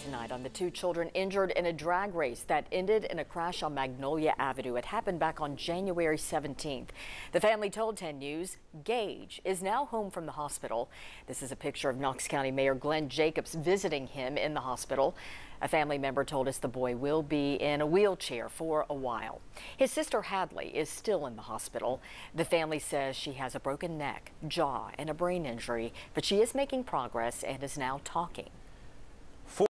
tonight on the two children injured in a drag race that ended in a crash on Magnolia Avenue. It happened back on January 17th. The family told 10 News Gage is now home from the hospital. This is a picture of Knox County Mayor Glenn Jacobs visiting him in the hospital. A family member told us the boy will be in a wheelchair for a while. His sister Hadley is still in the hospital. The family says she has a broken neck, jaw, and a brain injury, but she is making progress and is now talking.